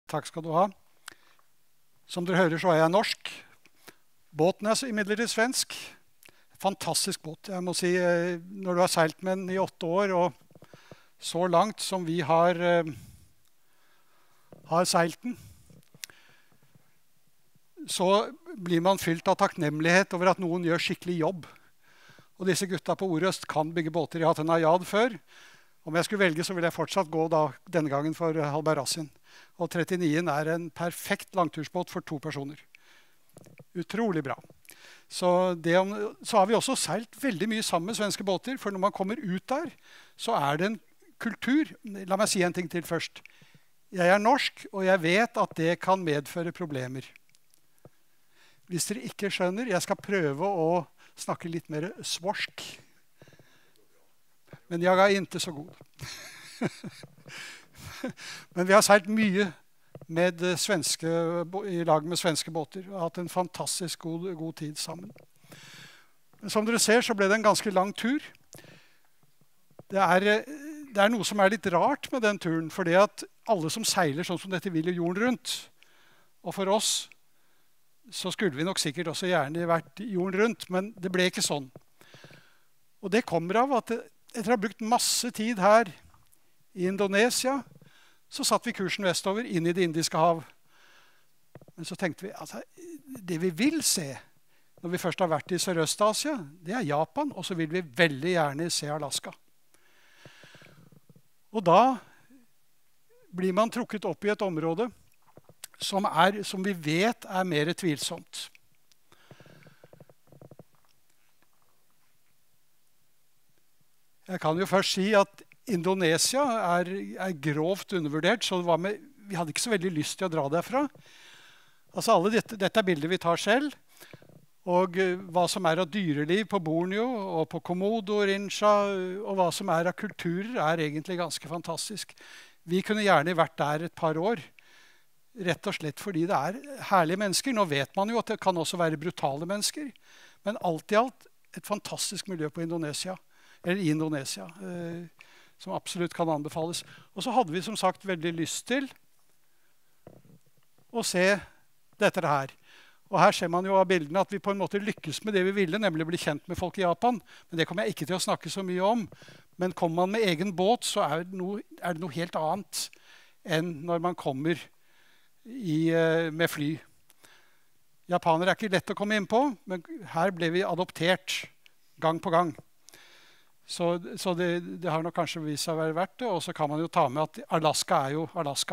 Takk skal du ha. Som dere hører så er jeg norsk. Båten er imidlertid svensk. Fantastisk båt. Jeg må si, når du har seilt med den i 8 år, og så langt som vi har seilt den, så blir man fylt av takknemlighet over at noen gjør skikkelig jobb. Og disse gutta på Orøst kan bygge båter. Jeg har hatt en Najad før. Om jeg skulle velge, så vil jeg fortsatt gå da, denne gangen for Halberasien. Og 39 er en perfekt langtursbåt for 2 personer. Utrolig bra. Så har vi også seilt veldig mye sammen med svenske båter, for når man kommer ut der, så er det en kultur. La meg si en ting til først. Jeg er norsk, og jeg vet at det kan medføre problemer. Hvis dere ikke skjønner, jeg skal prøve å snakke litt mer svorsk. Men jeg er ikke så god. Men vi har seilt mye i lag med svenske båter og hatt en fantastisk god tid sammen. Men som dere ser, så ble det en ganske lang tur. Det er noe som er litt rart med den turen, fordi at alle som seiler sånn som dette vil jorden rundt, og for oss, så skulle vi nok sikkert også gjerne vært jorden rundt, men det ble ikke sånn. Og det kommer av at etter å ha brukt masse tid her i Indonesia, så satt vi kursen vestover inn i Det indiske hav. Men så tenkte vi, altså, det vi vil se når vi først har vært i Sørøst-Asia, det er Japan, og så vil vi veldig gjerne se Alaska. Og da blir man trukket opp i et område som vi vet er mer tvilsomt. Jeg kan jo først si at Indonesia er grovt undervurdert, så vi hadde ikke så veldig lyst til å dra derfra. Altså dette er bilder vi tar selv, og hva som er av dyreliv på Borneo og på Komodo, Rincha, og hva som er av kulturer, er egentlig ganske fantastisk. Vi kunne gjerne vært der et par år, rett og slett fordi det er herlige mennesker. Nå vet man jo at det kan også være brutale mennesker, men alt i alt et fantastisk miljø på Indonesia, eller i Indonesia, som absolutt kan anbefales. Og så hadde vi som sagt veldig lyst til å se dette her. Og her ser man jo av bildene at vi på en måte lykkes med det vi ville, nemlig å bli kjent med folk i Japan. Men det kommer jeg ikke til å snakke så mye om. Men kommer man med egen båt, så er det noe helt annet enn når man kommer med fly. Japanere er ikke lett å komme inn på, men her ble vi adoptert gang på gang. Så det har nok kanskje vist seg å være verdt det. Og så kan man jo ta med at Alaska er jo Alaska.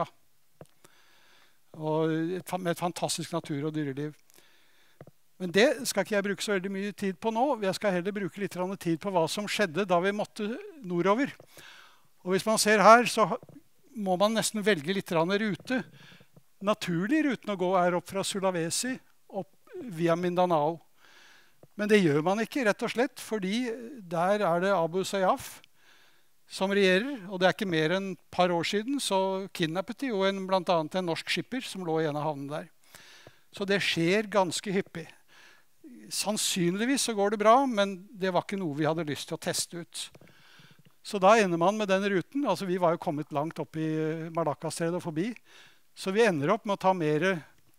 Og med et fantastisk natur og dyreliv. Men det skal ikke jeg bruke så veldig mye tid på nå. Jeg skal heller bruke litt tid på hva som skjedde da vi måtte nordover. Og hvis man ser her, så må man nesten velge litt rute. Naturlig ruten å gå er opp fra Sulawesi, opp via Mindanao. Men det gjør man ikke, rett og slett, fordi der er det Abu Sayyaf som regjerer. Og det er ikke mer enn et par år siden, så kidnappet de jo blant annet en norsk skipper som lå i en av havnene der. Så det skjer ganske hyppig. Sannsynligvis så går det bra, men det var ikke noe vi hadde lyst til å teste ut. Så da ender man med den ruten. Altså vi var jo kommet langt opp i Malakka-stredet og forbi. Så vi ender opp med å ta mer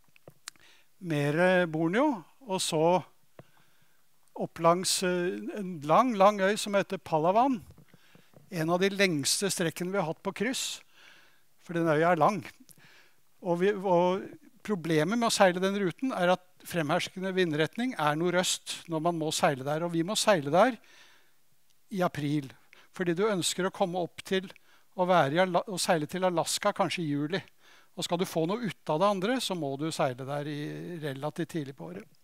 Borneo, og så opp langs en lang øy som heter Palawan. En av de lengste strekkene vi har hatt på kryss, for den øya er lang. Og problemet med å seile den ruten er at fremherskende vindretning er nordøst når man må seile der. Og vi må seile der i april, fordi du ønsker å komme opp til å seile til Alaska kanskje i juli. Og skal du få noe ut av det andre, så må du seile der relativt tidlig på året.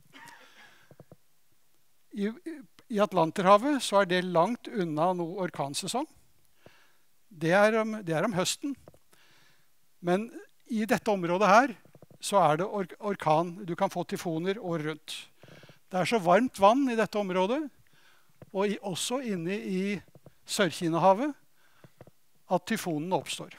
I Atlanterhavet så er det langt unna noe orkansesong. Det er om høsten. Men i dette området her så er det orkan. Du kan få tyfoner året rundt. Det er så varmt vann i dette området, og også inne i Sør-Kina-havet, at tyfonene oppstår.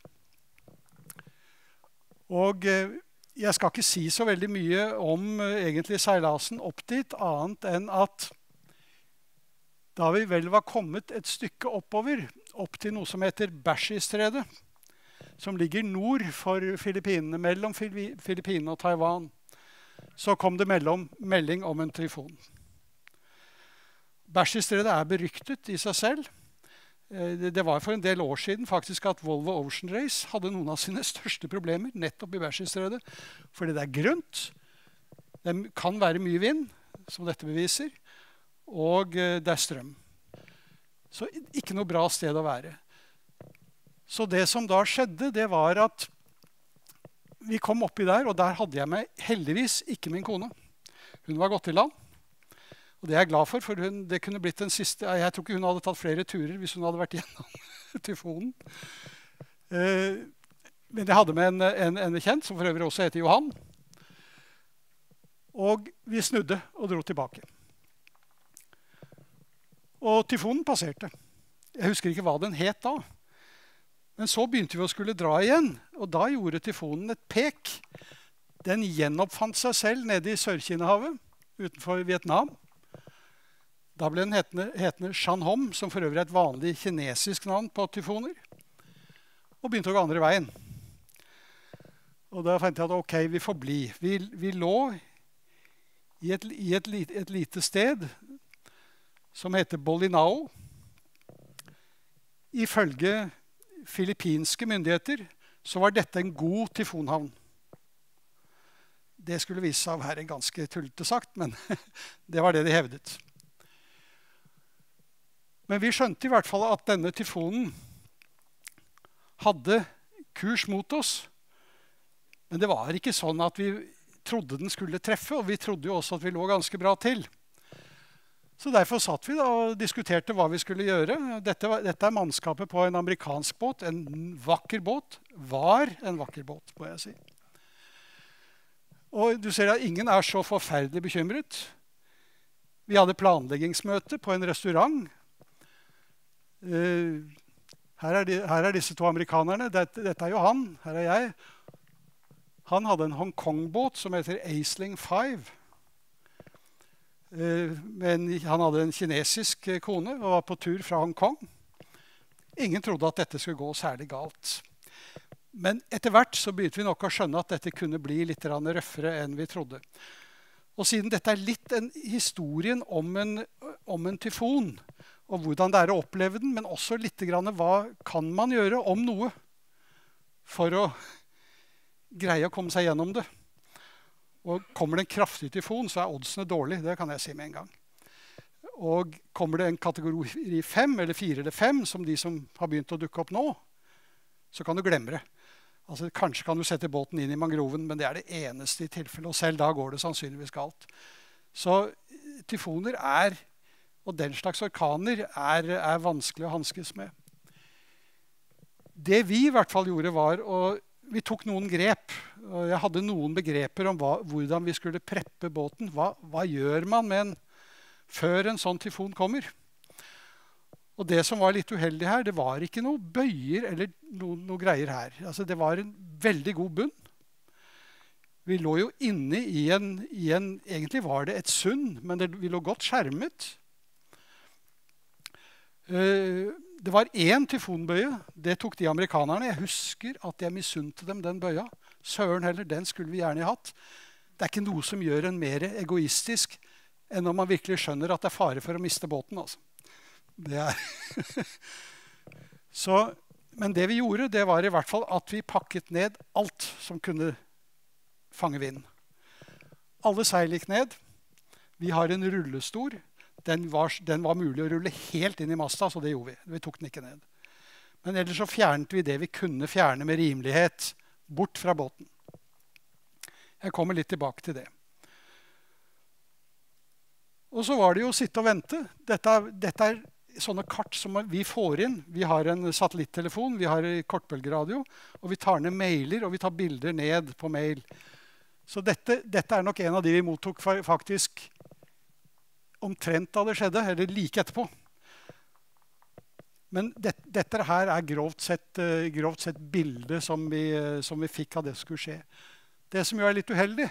Og jeg skal ikke si så veldig mye om egentlig seilasen opp dit, annet enn at da vi vel var kommet et stykke oppover, opp til noe som heter Bashi-stredet, som ligger nord for Filippinene, mellom Filippinene og Taiwan, så kom det melding om en tyfon. Bershiestredet beryktet i seg selv. Det var for en del år siden faktisk at Volvo Ocean Race hadde noen av sine største problemer nettopp i Bershiestredet, fordi det grunt. Det kan være mye vind, som dette beviser, og det strøm. Så ikke noe bra sted å være. Så det som da skjedde, det var at vi kom oppi der, og der hadde jeg meg heldigvis ikke min kone. Hun var gått i land. Og det jeg glad for det kunne blitt den siste. Jeg tror ikke hun hadde tatt flere turer hvis hun hadde vært gjennom tyfonen. Men jeg hadde med en kjent, som for øvrig også heter Johan. Og vi snudde og dro tilbake. Og tyfonen passerte. Jeg husker ikke hva den het da. Men så begynte vi å skulle dra igjen, og da gjorde tyfonen et pek. Den gjenoppfant seg selv nede i Sør-Kina-havet, utenfor Vietnam. Da ble den hetende Shanhom, som for øvrig et vanlig kinesisk navn på tyfoner, og begynte å gå andre veien. Og da fant jeg at ok, vi får bli. Vi lå i et lite sted som heter Bolinao. Ifølge filippinske myndigheter så var dette en god tyfonhavn. Det skulle vise seg å være ganske tullete sagt, men det var det de hevdet. Men vi skjønte i hvert fall at denne tyfonen hadde kurs mot oss. Men det var ikke sånn at vi trodde den skulle treffe, og vi trodde jo også at vi lå ganske bra til. Så derfor satt vi da og diskuterte hva vi skulle gjøre. Dette mannskapet på en amerikansk båt, en vakker båt. Var en vakker båt, må jeg si. Og du ser at ingen så forferdelig bekymret. Vi hadde planleggingsmøte på en restaurant. Her disse to amerikanerne. Dette Johan, her jeg. Han hadde en Hongkong-båt som heter Aisling 5. Men han hadde en kinesisk kone og var på tur fra Hongkong. Ingen trodde at dette skulle gå særlig galt. Men etter hvert så begynte vi nok å skjønne at dette kunne bli litt røffere enn vi trodde. Og siden dette litt historien om en tyfon, og hvordan det å oppleve den, men også litt grann hva kan man gjøre om noe for å greie å komme seg gjennom det. Og kommer det en kraftig tyfon, så oddsene dårlige, det kan jeg si med en gang. Og kommer det en kategori 5, eller 4 eller 5, som de som har begynt å dukke opp nå, så kan du glemme det. Altså, kanskje kan du sette båten inn i mangroven, men det det eneste i tilfelle, og selv da går det sannsynligvis galt. Så tyfoner og den slags orkaner vanskelig å hanskes med. Det vi i hvert fall gjorde var, vi tok noen grep. Og jeg hadde noen begreper om hvordan vi skulle preppe båten. Hva gjør man før en sånn tyfon kommer? Og det som var litt uheldig her, det var ikke noe bøyer eller noe greier her. Altså, det var en veldig god bunn. Vi lå jo inne i en egentlig var det et sund, men vi lå godt skjermet. Det var én tyfonbøye. Det tok de amerikanerne. Jeg husker at jeg misunte dem den bøya. Søren heller, den skulle vi gjerne hatt. Det ikke noe som gjør en mer egoistisk enn når man virkelig skjønner at det fare for å miste båten. Altså. Det men det vi gjorde, det var i hvert fall at vi pakket ned alt som kunne fange vind. Alle seil gikk ned. Vi har en rullestol. Den var mulig å rulle helt inn i masta, så det gjorde vi. Vi tok den ikke ned. Men ellers så fjernet vi det vi kunne fjerne med rimelighet bort fra båten. Jeg kommer litt tilbake til det. Og så var det jo å sitte og vente. Dette sånne kart som vi får inn. Vi har en satellittelefon, vi har kortbølgeradio, og vi tar ned mailer, og vi tar bilder ned på mail. Så dette nok en av de vi mottok faktisk omtrent da det skjedde, eller like etterpå. Men dette her grovt sett bildet som vi fikk av det som skulle skje. Det som jo litt uheldig,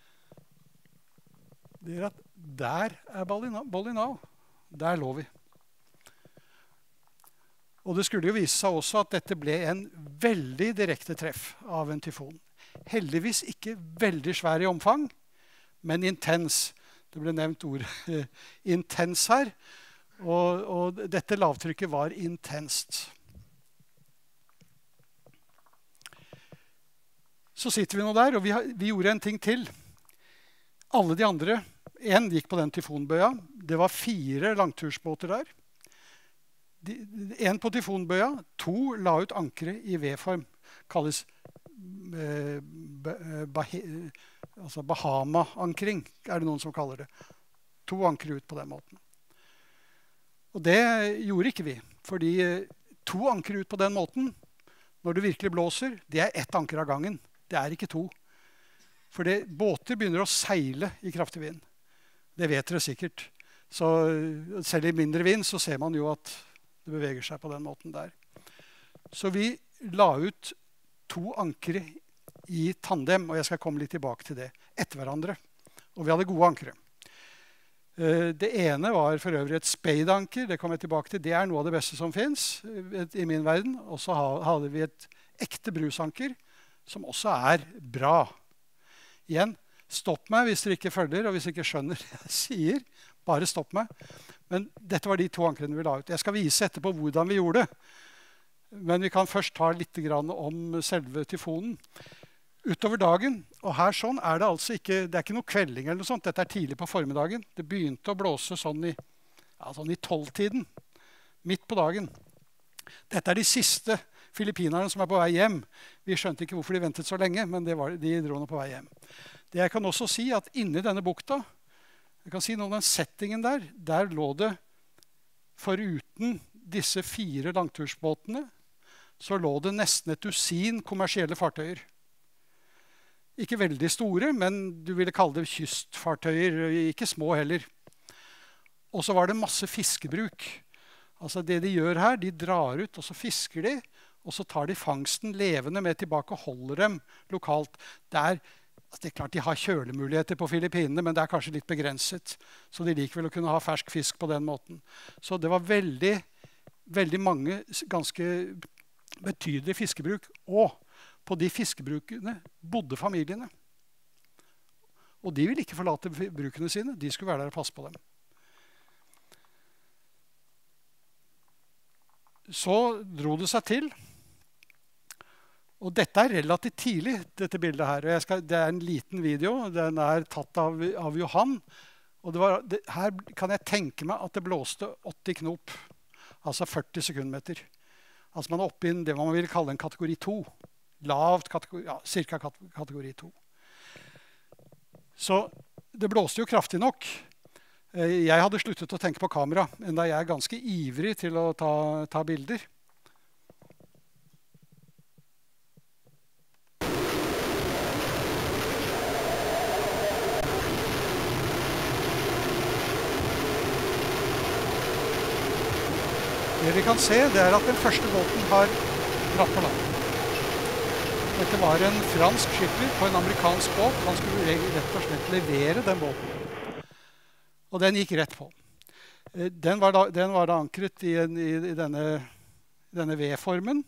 det at der Bolinao. Der lå vi. Og det skulle jo vise seg også at dette ble en veldig direkte treff av en tyfon. Heldigvis ikke veldig svær i omfang, men intens. Det ble nevnt ordet intens her, og dette lavtrykket var intenst. Så sitter vi nå der, og vi gjorde en ting til. Alle de andre, en gikk på den tyfonbøya. Det var 4 langtursbåter der. En på tyfonbøya, 2 la ut ankre i V-form. Kalles Bahama-ankring, er det noen som kaller det. 2 ankre ut på den måten. Og det gjorde ikke vi, fordi 2 ankre ut på den måten, når det virkelig blåser, det er 1 anker av gangen. Det er ikke 2. For båter begynner å seile i kraftig vind. Det vet dere sikkert. Så selv i mindre vind så ser man jo at det beveger seg på den måten der. Så vi la ut 2 ankre i tandem, og jeg skal komme litt tilbake til det, etter hverandre. Og vi hadde gode ankre. Det ene var for øvrig et speidanker, det kommer jeg tilbake til. Det er noe av det beste som finnes i min verden. Og så hadde vi et ekte brusanker, som også er bra. Igjen, stopp meg hvis dere ikke følger, og hvis dere ikke skjønner det jeg sier. Bare stopp meg. Men dette var de 2 ankrene vi la ut. Jeg skal vise etterpå hvordan vi gjorde det. Men vi kan først ta litt om selve tyfonen. Utover dagen, og her sånn er det altså ikke, det er ikke noe kvelding eller noe sånt. Dette er tidlig på formiddagen. Det begynte å blåse sånn i 12-tiden. Midt på dagen. Dette er de siste filippinerne som er på vei hjem. Vi skjønte ikke hvorfor de ventet så lenge, men de dro nå på vei hjem. Det jeg kan også si at inni denne bukta, jeg kan si noe om den settingen der lå det, foruten disse 4 langtursbåtene, så lå det nesten et dusin kommersielle fartøyer. Ikke veldig store, men du ville kalle det kystfartøyer, ikke små heller. Og så var det masse fiskebruk. Altså det de gjør her, de drar ut, og så fisker de, og så tar de fangsten levende med tilbake og holder dem lokalt. Det er klart de har kjølemuligheter på Filippinene, men det er kanskje litt begrenset. Så de liker vel å kunne ha fersk fisk på den måten. Så det var veldig, veldig mange ganske betydelige fiskebruk. Og på de fiskebrukene bodde familiene. Og de ville ikke forlate brukene sine. De skulle være der og passe på dem. Så dro det seg til. Og dette er relativt tidlig, dette bildet her. Det er en liten video. Den er tatt av Johan. Og her kan jeg tenke meg at det blåste 80 knop. Altså 40 sekundmeter. Altså man er oppe i det man vil kalle en kategori 2. Lavt kategori, cirka kategori 2. Så det blåste jo kraftig nok. Jeg hadde sluttet å tenke på kamera, enda jeg er ganske ivrig til å ta bilder. Det vi kan se, det er at den første båten har dratt på land. Dette var en fransk skipper på en amerikansk båt. Han skulle rett og slett levere den båten. Og den gikk rett på. Den var da ankret i denne V-formen.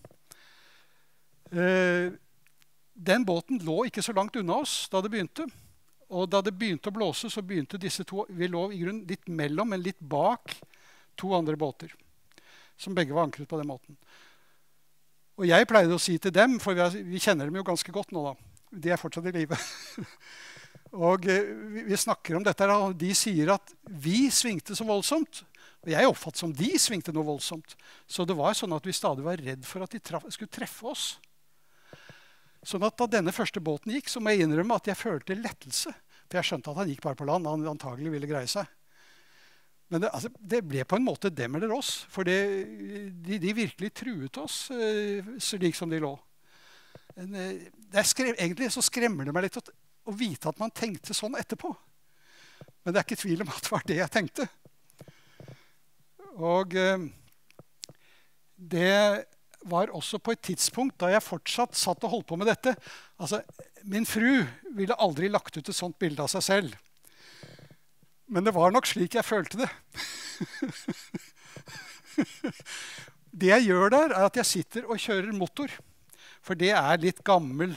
Den båten lå ikke så langt unna oss da det begynte. Og da det begynte å blåse, så begynte disse 2, vi lå i grunnen litt mellom, men litt bak 2 andre båter. Som begge var ankret på den måten. Og jeg pleide å si til dem, for vi kjenner dem jo ganske godt nå da. De er fortsatt i live. Og vi snakker om dette, og de sier at vi svingte så voldsomt. Og jeg oppfattet som de svingte noe voldsomt. Så det var sånn at vi stadig var redd for at de skulle treffe oss. Sånn at da denne første båten gikk, så må jeg innrømme at jeg følte lettelse. For jeg skjønte at han gikk bare på land, han antagelig ville greie seg. Men det ble på en måte dem eller oss, for de virkelig truet oss slik som de lå. Egentlig så skremmer det meg litt å vite at man tenkte sånn etterpå. Men det er ikke tvil om at det var det jeg tenkte. Og det var også på et tidspunkt da jeg fortsatt satt og holdt på med dette. Altså, min fru ville aldri lagt ut et sånt bilde av seg selv. Men det var nok slik jeg følte det. Det jeg gjør der, er at jeg sitter og kjører motor. For det er litt gammel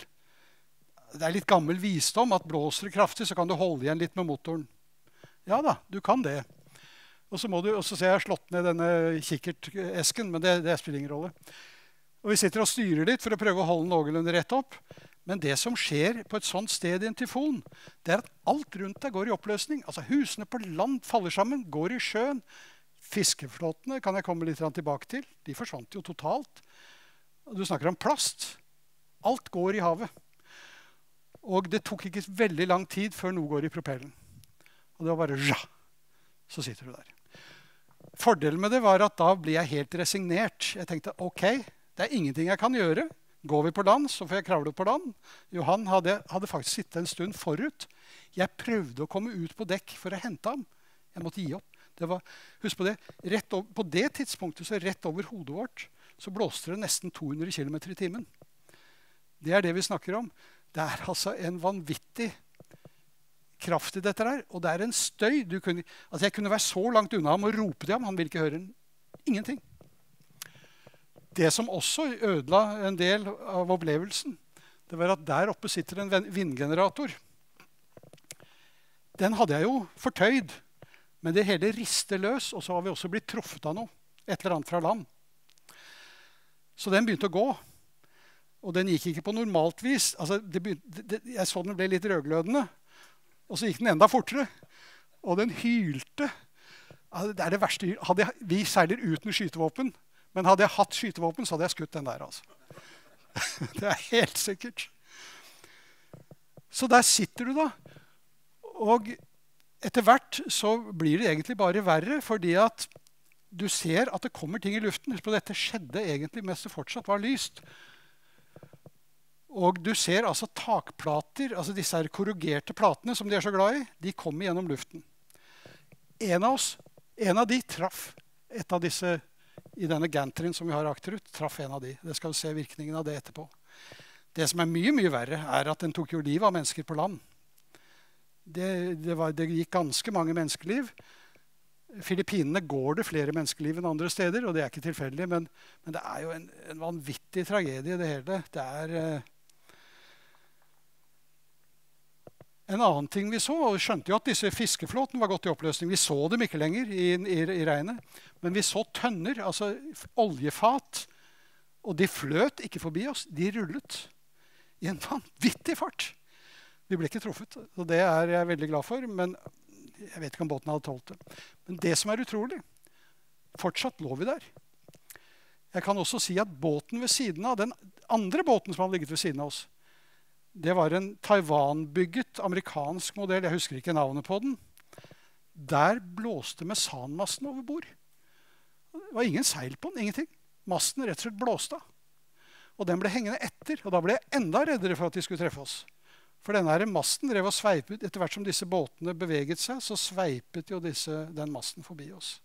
visdom at blåser det kraftig, så kan du holde igjen litt med motoren. Ja da, du kan det. Og så ser jeg slått ned denne kikkertesken, men det spiller ingen rolle. Og vi sitter og styrer litt for å prøve å holde den noenlunde rett opp. Men det som skjer på et sånt sted i en tyfon, det er at alt rundt deg går i oppløsning. Altså husene på land faller sammen, går i sjøen. Fiskeflåtene kan jeg komme litt tilbake til. De forsvant jo totalt. Du snakker om plast. Alt går i havet. Og det tok ikke veldig lang tid før noe går i propellen. Og det var bare ja, så sitter du der. Fordelen med det var at da blir jeg helt resignert. Jeg tenkte, ok, det er ingenting jeg kan gjøre. Går vi på land, så får jeg kravle på land. Johan hadde faktisk sittet en stund forut. Jeg prøvde å komme ut på dekk for å hente ham. Jeg måtte gi opp. Husk på det, på det tidspunktet, så rett over hodet vårt, så blåste det nesten 200 km i timen. Det er det vi snakker om. Det er altså en vanvittig kraft i dette der, og det er en støy. Jeg kunne være så langt unna ham og rope til ham, han ville ikke høre ingenting. Det som også ødela en del av opplevelsen, det var at der oppe sitter en vindgenerator. Den hadde jeg jo fortøyd, men det hele rister løs, og så har vi også blitt truffet av noe, et eller annet fra land. Så den begynte å gå, og den gikk ikke på normalt vis. Altså, jeg så den ble litt rødglødende, og så gikk den enda fortere, og den hylte. Altså, det er det verste. Vi seiler uten skytevåpen, men hadde jeg hatt skytevåpen, så hadde jeg skutt den der. Altså. Det er helt sikkert. Så der sitter du da, og etter hvert så blir det egentlig bare verre, fordi at du ser at det kommer ting i luften. Husk på, dette skjedde egentlig mens det fortsatt var lyst. Og du ser altså takplater, altså disse her korrugerte platene som de er så glad i, de kommer gjennom luften. En av de traff et av disse i denne gantrin som vi har akterut, traff en av de. Det skal du se virkningen av det etterpå. Det som er mye, mye verre, er at den tok jo liv av mennesker på land. Det gikk ganske mange menneskeliv. Filippinene går det flere menneskeliv enn andre steder, og det er ikke tilfeldig, men det er jo en vanvittig tragedie det hele. Det er en annen ting vi så, og vi skjønte jo at disse fiskeflåten var gått i oppløsning. Vi så dem ikke lenger i regnet, men vi så tønner, altså oljefat, og de fløt ikke forbi oss. De rullet i en vanvittig fart. Vi ble ikke truffet, og det er jeg veldig glad for, men jeg vet ikke om båten hadde tålt det. Men det som er utrolig, fortsatt lå vi der. Jeg kan også si at båten ved siden av, den andre båten som hadde ligget ved siden av oss, det var en Taiwan-bygget amerikansk modell, jeg husker ikke navnet på den. Der blåste mesanmasten over bord. Det var ingen seil på den, ingenting. Masten rett og slett blåste av. Og den ble hengende etter, og da ble jeg enda reddere for at de skulle treffe oss. For denne her masten drev og sveipet, etter hvert som disse båtene beveget seg, så sveipet jo den masten forbi oss.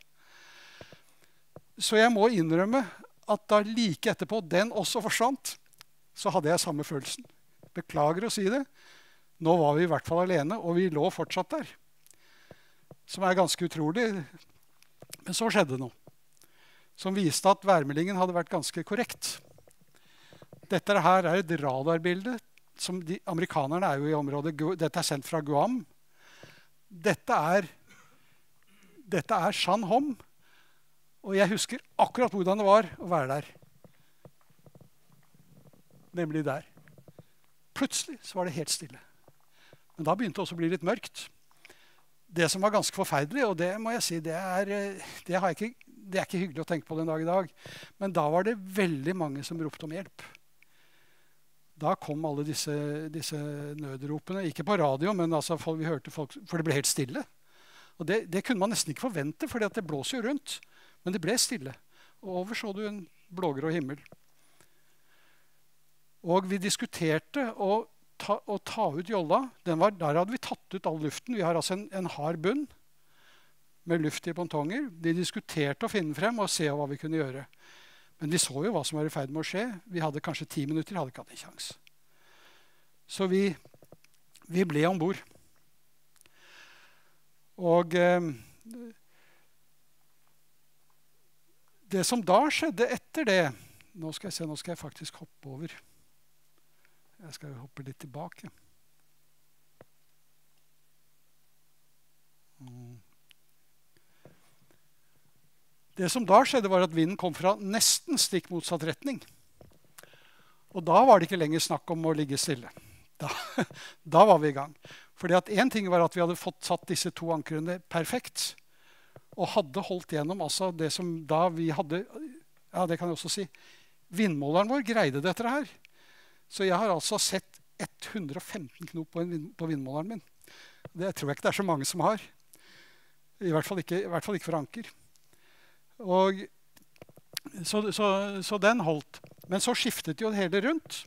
Så jeg må innrømme at da like etterpå den også forsvant, så hadde jeg samme følelsen. Beklager å si det. Nå var vi i hvert fall alene, og vi lå fortsatt der. Som er ganske utrolig. Men så skjedde noe. Som viste at værmeldingen hadde vært ganske korrekt. Dette her er et radarbilde. Amerikanerne er jo i området. Dette er sendt fra Guam. Dette er Shan Hom. Og jeg husker akkurat hvordan det var å være der. Nemlig der. Plutselig så var det helt stille. Men da begynte det også å bli litt mørkt. Det som var ganske forferdelig, og det må jeg si, det er ikke hyggelig å tenke på den dag i dag. Men da var det veldig mange som ropte om hjelp. Da kom alle disse nødropene, ikke på radio, men altså, vi hørte folk, for det ble helt stille. Og det kunne man nesten ikke forvente, for det blåser jo rundt. Men det ble stille. Og over så du en blågrå himmel. Og vi diskuterte å ta ut jolla. Der hadde vi tatt ut all luften. Vi har altså en hard bunn med luft i pontonger. Vi diskuterte å finne frem og se hva vi kunne gjøre. Men vi så jo hva som var i ferd med å skje. Vi hadde kanskje 10 minutter, hadde ikke hatt en sjans. Så vi ble ombord. Og Det som da skjedde etter det, nå skal jeg faktisk hoppe over. Jeg skal hoppe litt tilbake. Det som da skjedde var at vinden kom fra nesten stikk motsatt retning. Og da var det ikke lenger snakk om å ligge stille. Da var vi i gang. Fordi at en ting var at vi hadde fått satt disse to ankrene perfekt, og hadde holdt gjennom altså det som da vi hadde, ja det kan jeg også si, vindmåleren vår greide dette her. Så jeg har altså sett 115 knop på vindmåleren min. Det tror jeg ikke det er så mange som har. I hvert fall ikke for anker. Og så den holdt. Men så skiftet jo det hele rundt.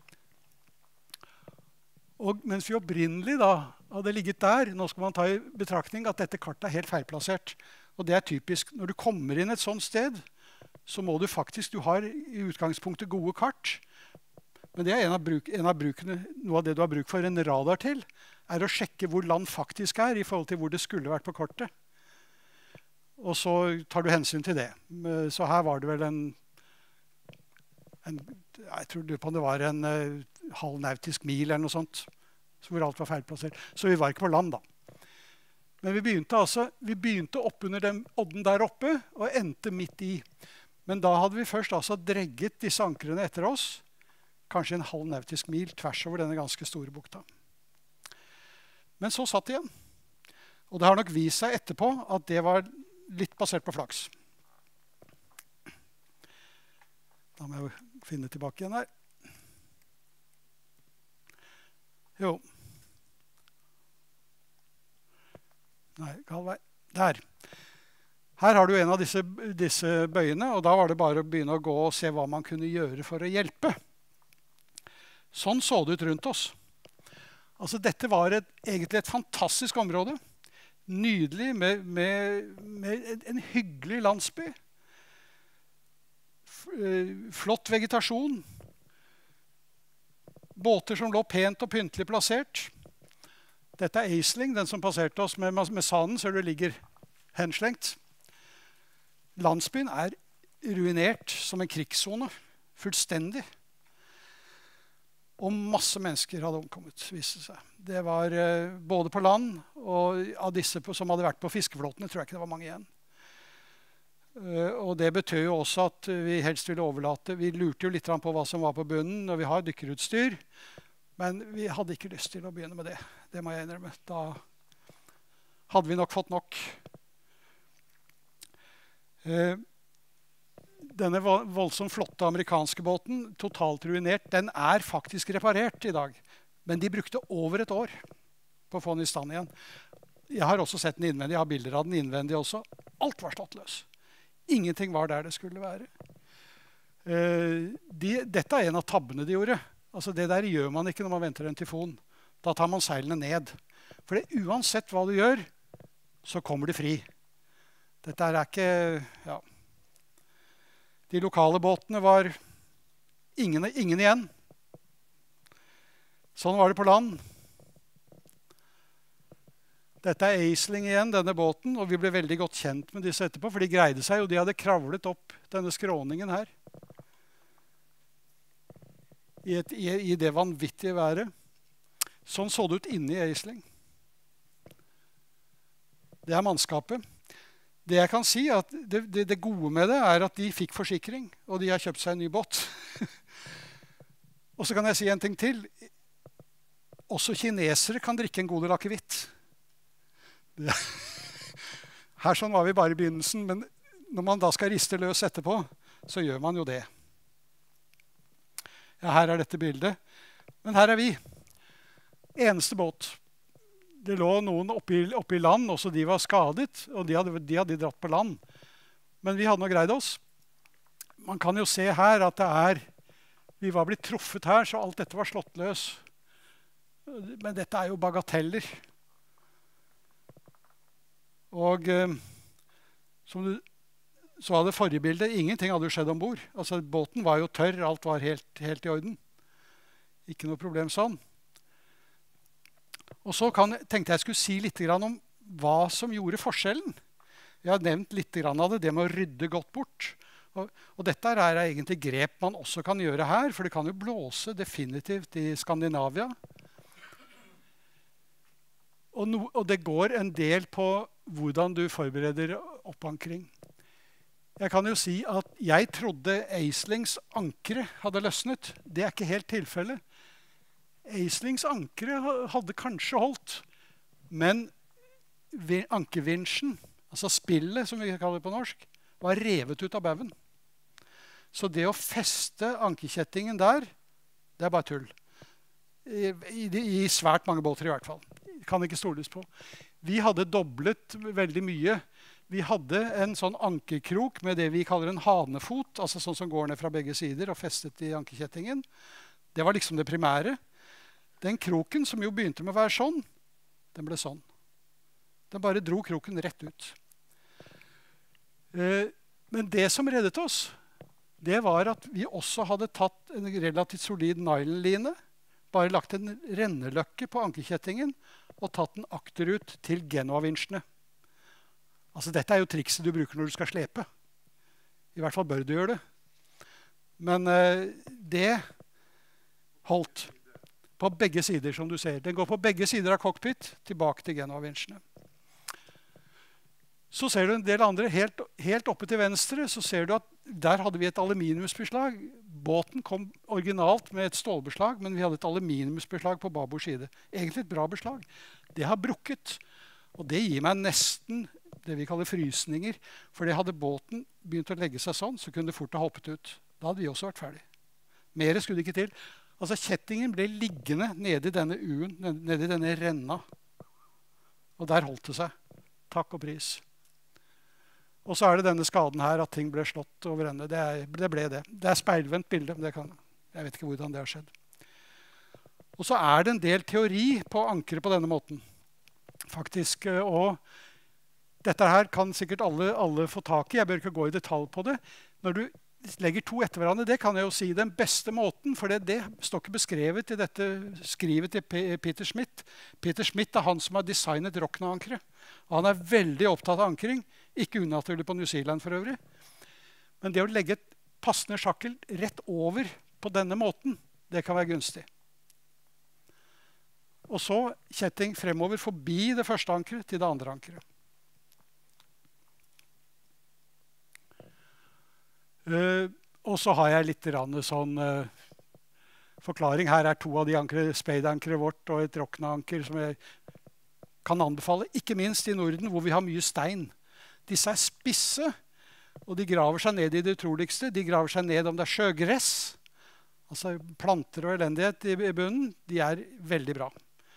Og mens vi opprinnelig da hadde ligget der, nå skal man ta i betraktning at dette kartet er helt feilplassert. Og det er typisk. Når du kommer inn et sånt sted, så må du faktisk, du har i utgangspunktet gode kart. Men det er en av brukene, noe av det du har bruk for en radar til, er å sjekke hvor land faktisk er i forhold til hvor det skulle vært på kortet. Og så tar du hensyn til det. Så her var det vel jeg tror på det var en halv nautisk mil eller noe sånt, hvor alt var feilplassert. Så vi var ikke på land da. Men vi begynte opp under den odden der oppe, og endte midt i. Men da hadde vi først altså dregget disse ankrene etter oss, kanskje en halv nautisk mil tvers over denne ganske store bukta. Men så satt det igjen. Og det har nok vist seg etterpå at det var litt basert på flaks. Da må jeg finne tilbake igjen her. Jo. Nei, gal vei. Der. Her har du en av disse bøyene, og da var det bare å begynne å gå og se hva man kunne gjøre for å hjelpe. Sånn så det ut rundt oss. Altså, dette var egentlig et fantastisk område. Nydelig med en hyggelig landsby. Flott vegetasjon. Båter som lå pent og pyntelig plassert. Dette er Aisling, den som passerte oss med sanden, så det ligger henslengt. Landsbyen er ruinert som en krigszone. Fullstendig. Og masse mennesker hadde omkommet, viste seg. Det var både på land, og av disse som hadde vært på fiskeflåtene, tror jeg ikke det var mange igjen. Og det betød jo også at vi helst ville overlate. Vi lurte jo litt på hva som var på bunnen når vi har dykkerutstyr. Men vi hadde ikke lyst til å begynne med det. Det må jeg innrømme. Da hadde vi nok fått nok. Denne voldsomt flotte amerikanske båten, totalt ruinert, den er faktisk reparert i dag. Men de brukte over et år på å få den i stand igjen. Jeg har også sett den innvendig. Jeg har bilder av den innvendig også. Alt var stått løs. Ingenting var der det skulle være. Dette er en av tabbene de gjorde. Altså, det der gjør man ikke når man venter en tyfon. Da tar man seilene ned. For uansett hva du gjør, så kommer det fri. Dette er ikke... Ja. De lokale båtene var ingen igjen. Sånn var det på land. Dette er Aisling igjen, denne båten, og vi ble veldig godt kjent med disse etterpå, for de greide seg, og de hadde kravlet opp denne skråningen her. I det vanvittige været. Sånn så det ut inne i Aisling. Det er mannskapet. Det jeg kan si, at det gode med det er at de fikk forsikring, og de har kjøpt seg en ny båt. Og så kan jeg si en ting til. Også kinesere kan drikke en god del akevitt. Her sånn var vi bare i begynnelsen, men når man da skal riste løs etterpå, så gjør man jo det. Ja, her er dette bildet. Men her er vi. Eneste båt. Det lå noen oppe i land, også de var skadet, og de hadde dratt på land. Men vi hadde nå greid oss. Man kan jo se her at vi var blitt truffet her, så alt dette var slått løs. Men dette er jo bagateller. Og så var det forrige bildet. Ingenting hadde jo skjedd ombord. Altså, båten var jo tørr, alt var helt i orden. Ikke noe problem sånn. Og så tenkte jeg skulle si litt om hva som gjorde forskjellen. Jeg har nevnt litt av det med å rydde godt bort. Og dette er egentlig grep man også kan gjøre her, for det kan jo blåse definitivt i Skandinavia. Og det går en del på hvordan du forbereder oppankring. Jeg kan jo si at jeg trodde Aislings ankre hadde løsnet. Det er ikke helt tilfellet. Aislings ankre hadde kanskje holdt, men ankervinsjen, altså spillet som vi kaller det på norsk, var revet ut av bauen. Så det å feste ankerkjettingen der, det er bare tull. I svært mange båter i hvert fall. Kan ikke stoles på. Vi hadde doblet veldig mye. Vi hadde en sånn ankerkrok med det vi kaller en hanefot, altså sånn som går ned fra begge sider og festet i ankerkjettingen. Det var liksom det primære. Den kroken, som jo begynte med å være sånn, den ble sånn. Den bare dro kroken rett ut. Men det som reddet oss, det var at vi også hadde tatt en relativt solid nylonline, bare lagt en renneløkke på ankerkjettingen og tatt den akterut til Genoa-vinsjene. Altså, dette er jo trikset du bruker når du skal slepe. I hvert fall bør du gjøre det. Men det holdt på begge sider, som du ser. Den går på begge sider av cockpit, tilbake til Genoa-vinsjene. Så ser du en del andre, helt oppe til venstre, så ser du at der hadde vi et aluminiumsbeslag. Båten kom originalt med et stålbeslag, men vi hadde et aluminiumsbeslag på babord side. Egentlig et bra beslag. Det har brukket, og det gir meg nesten det vi kaller frysninger. For det hadde båten begynt å legge seg sånn, så kunne det fort ha hoppet ut. Da hadde vi også vært ferdig. Mere skulle det ikke til. Altså, kjettingen ble liggende nede i denne U-en, nede i denne renna. Og der holdt det seg. Takk og pris. Og så er det denne skaden her, at ting ble slått over ende. Det ble det. Det er speilvendt bilde. Jeg vet ikke hvordan det har skjedd. Og så er det en del teori på ankre på denne måten. Faktisk. Og dette her kan sikkert alle få tak i. Jeg bør ikke gå i detalj på det. Når du legger to etter hverandre, det kan jeg jo si den beste måten, for det står ikke beskrevet i dette skrivet til Peter Schmidt. Peter Schmidt er han som har designet Rockna-ankeret. Han er veldig opptatt av ankring, ikke unaturlig på New Zealand for øvrig. Men det å legge et passende sjakkel rett over på denne måten, det kan være gunstig. Og så kjetting fremover forbi det første ankeret til det andre ankeret. Og så har jeg litt sånn forklaring. Her er to av de spade-ankeret vårt og et Rockna-anker som jeg kan anbefale, ikke minst i Norden, hvor vi har mye stein. Disse er spisse, og de graver seg ned i det utroligste. De graver seg ned om det er sjøgress, altså planter og elendighet i bunnen. De er veldig bra.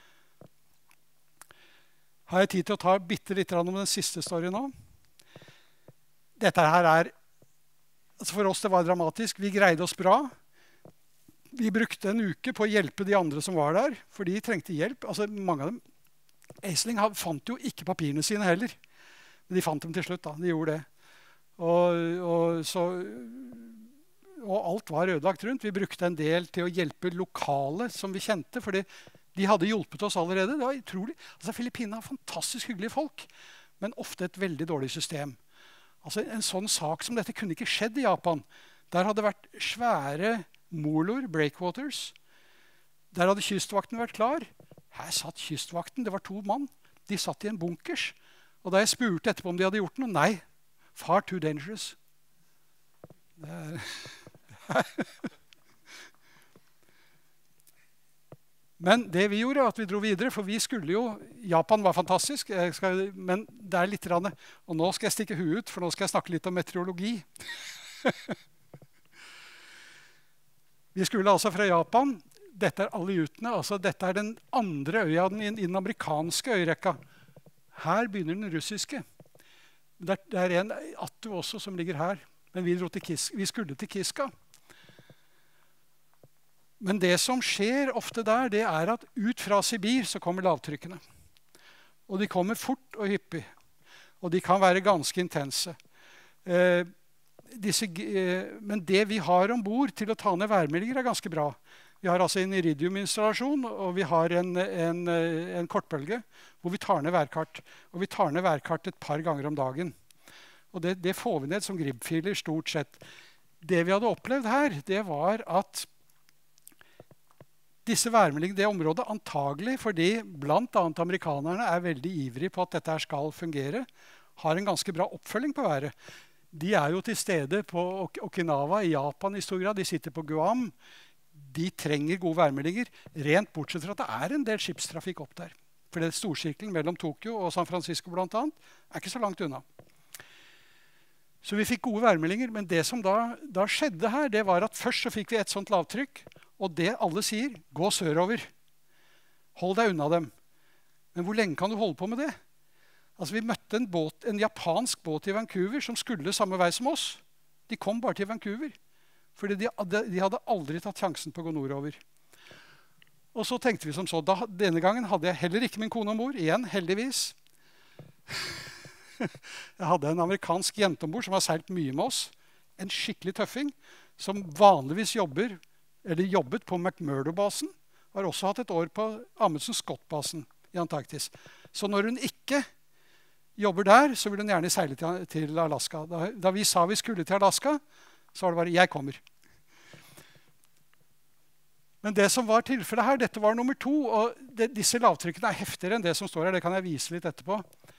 Har jeg tid til å ta bitte litt om den siste storyen nå? Dette her for oss det var dramatisk. Vi greide oss bra. Vi brukte en uke på å hjelpe de andre som var der, for de trengte hjelp. Altså, mange av dem. Aisling fant jo ikke papirene sine heller. Men de fant dem til slutt, da. De gjorde det. Og alt var ødelagt rundt. Vi brukte en del til å hjelpe lokale som vi kjente, for de hadde hjulpet oss allerede. Det var utrolig. Altså, Filippinene har fantastisk hyggelige folk, men ofte et veldig dårlig system. Altså, en sånn sak som dette kunne ikke skjedd i Japan. Der hadde vært svære moloer, breakwaters. Der hadde kystvakten vært klar. Her satt kystvakten, det var 2 mann. De satt i en bunkers. Og da jeg spurte etterpå om de hadde gjort noe, nei, far too dangerous. Men det vi gjorde, var at vi dro videre, for vi skulle jo, Japan var fantastisk, men det er litt, og nå skal jeg stikke huet ut, for nå skal jeg snakke litt om meteorologi. Vi skulle altså fra Japan, dette er Aleutene, altså dette er den andre øya i den amerikanske øyrekka. Her begynner den russiske. Det er en Attu også som ligger her, men vi skulle til Kiska. Men det som skjer ofte der, det er at ut fra Sibir så kommer lavtrykkene. Og de kommer fort og hyppig. Og de kan være ganske intense. Men det vi har ombord til å ta ned værmeldinger er ganske bra. Vi har altså en iridiuminstallasjon, og vi har en kortbølge hvor vi tar ned værkart. Og vi tar ned værkart et par ganger om dagen. Og det får vi ned som gribfiler stort sett. Det vi hadde opplevd her, det var at disse værmeldingene, det området antagelig fordi blant annet amerikanerne er veldig ivrige på at dette her skal fungere, har en ganske bra oppfølging på været. De er jo til stede på Okinawa i Japan i stor grad. De sitter på Guam. De trenger gode værmeldinger, rent bortsett fra at det er en del skipstrafikk opp der. For det storsirkelen mellom Tokyo og San Francisco blant annet er ikke så langt unna. Så vi fikk gode værmeldinger, men det som da skjedde her, det var at først så fikk vi et sånt lavtrykk, og det alle sier, gå sørover. Hold deg unna dem. Men hvor lenge kan du holde på med det? Altså, vi møtte en japansk båt i Vancouver som skulle samme vei som oss. De kom bare til Vancouver, fordi de hadde aldri tatt sjansen på å gå nordover. Og så tenkte vi som så, denne gangen hadde jeg heller ikke min kone ombord, igjen, heldigvis. Jeg hadde en amerikansk jente ombord som har seilt mye med oss, en skikkelig tøffing, som vanligvis jobbet på McMurdo-basen, har også hatt et år på Amundsen Scott-basen i Antarktis. Så når hun ikke jobber der, så vil hun gjerne seile til Alaska. Da vi sa vi skulle til Alaska, så var det bare, jeg kommer. Men det som var tilfellet her, dette var nummer 2, og disse lavtrykkene er heftigere enn det som står her, det kan jeg vise litt etterpå.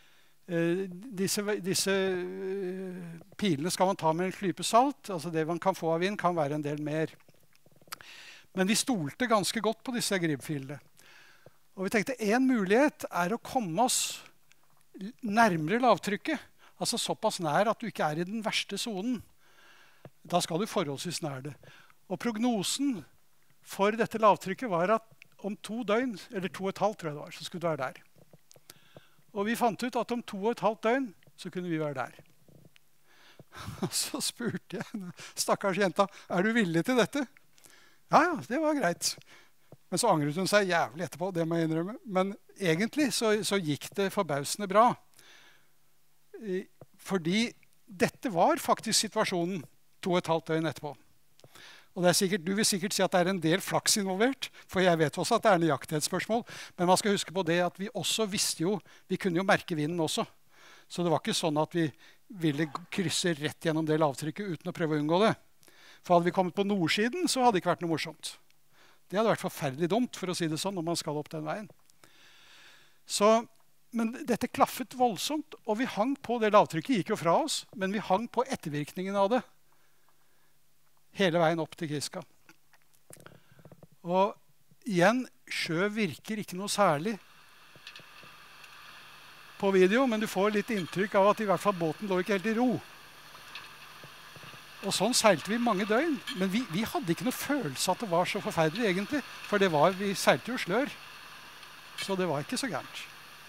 Disse pilene skal man ta med en klype salt, altså det man kan få av vind kan være en del mer. Men vi stolte ganske godt på disse gribfilene. Og vi tenkte en mulighet er å komme oss nærmere lavtrykket, altså såpass nær at du ikke er i den verste zonen. Da skal du forholdsvis nær det. Og prognosen for dette lavtrykket var at om 2 døgn, eller 2,5 tror jeg det var, så skulle du være der. Og vi fant ut at om 2,5 døgn så kunne vi være der. Og så spurte jeg stakkars jenta, er du villig til dette? Ja, det var greit. Men så angret hun seg jævlig etterpå, det må jeg innrømme. Men egentlig så gikk det forbausende bra. Fordi dette var faktisk situasjonen 2,5 døgn etterpå. Og du vil sikkert si at det er en del flaks involvert, for jeg vet også at det er nøyaktighetsspørsmål. Men man skal huske på det at vi også visste jo, vi kunne jo merke vinden også. Så det var ikke sånn at vi ville krysse rett gjennom det lavtrykket uten å prøve å unngå det. For hadde vi kommet på nordsiden, så hadde det ikke vært noe morsomt. Det hadde vært forferdelig dumt, for å si det sånn, når man skal opp den veien. Men dette klaffet voldsomt, og vi hang på det lavtrykket, gikk jo fra oss, men vi hang på ettervirkningen av det. Hele veien opp til Kiska. Og igjen, sjø virker ikke noe særlig på video, men du får litt inntrykk av at i hvert fall båten lå ikke helt i ro. Og sånn seilte vi mange døgn, men vi hadde ikke noe følelse at det var så forferdelig egentlig, for vi seilte jo slør, så det var ikke så gærent.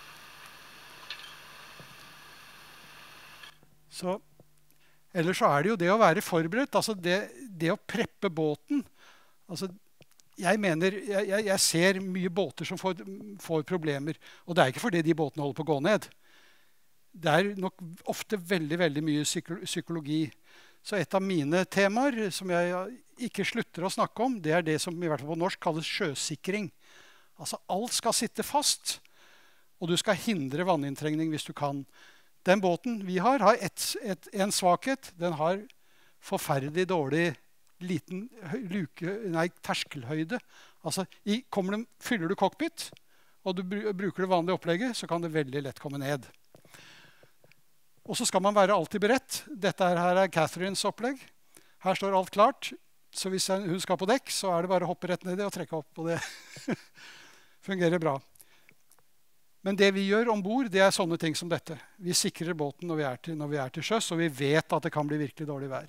Ellers så er det jo det å være forberedt, altså det å preppe båten. Altså, jeg ser mye båter som får problemer, og det er ikke fordi de båtene holder på å gå ned. Det er nok ofte veldig, veldig mye psykologi. Så et av mine temaer som jeg ikke slutter å snakke om, det er det som i hvert fall på norsk kalles sjøsikring. Altså alt skal sitte fast, og du skal hindre vanninntrengning hvis du kan. Den båten vi har en svakhet. Den har forferdelig dårlig liten terskelhøyde. Altså, fyller du cockpit, og du bruker det vanlige opplegget, så kan det veldig lett komme ned. Og så skal man være alltid beredt. Dette her er Catherines opplegg. Her står alt klart. Så hvis hun skal på dekk, så er det bare å hoppe rett ned og trekke opp. Og det fungerer bra. Men det vi gjør ombord, det er sånne ting som dette. Vi sikrer båten når vi er til sjøs, og vi vet at det kan bli virkelig dårlig vær.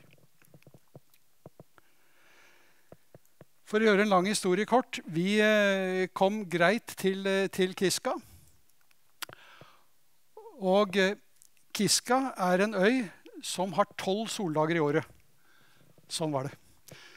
For å gjøre en lang historie kort, vi kom greit til Kiska. Og Kiska er en øy som har 12 soldager i året. Sånn var det.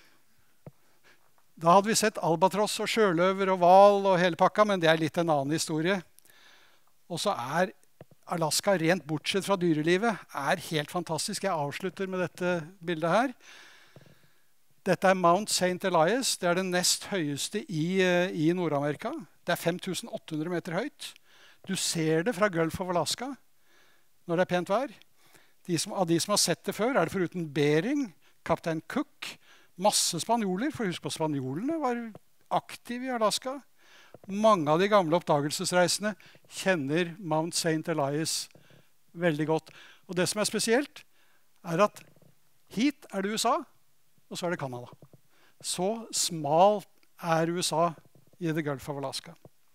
Da hadde vi sett albatross og sjøløver og hval og hele pakka, men det er litt en annen historie. Og så er Alaska, rent bortsett fra dyrelivet, er helt fantastisk. Jeg avslutter med dette bildet her. Dette er Mount St. Elias. Det er den nest høyeste i Nord-Amerika. Det er 5800 meter høyt. Du ser det fra Gulf of Alaska når det er pent vær. Av de som har sett det før, er det foruten Bering, kaptein Cook, masse spanjoler. For husk på, spanjolene var aktive i Alaska. Mange av de gamle oppdagelsesreisende kjenner Mount St. Elias veldig godt. Og det som er spesielt, er at hit er det USA, og så er det Canada. Så smalt er USA i The Gulf of Alaska.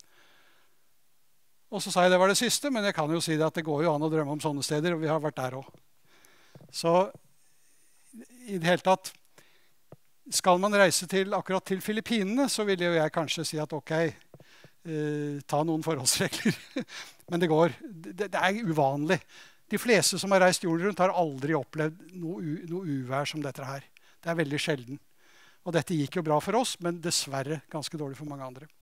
Og så sa jeg det var det siste, men jeg kan jo si det at det går jo an å drømme om sånne steder, og vi har vært der også. Så i det hele tatt, skal man reise akkurat til Filippinene, så vil jo jeg kanskje si at ok, ta noen forholdsregler. Men det går. Det er uvanlig. De fleste som har reist jorden rundt har aldri opplevd noe uvær som dette her. Det er veldig sjelden. Og dette gikk jo bra for oss, men dessverre ganske dårlig for mange andre.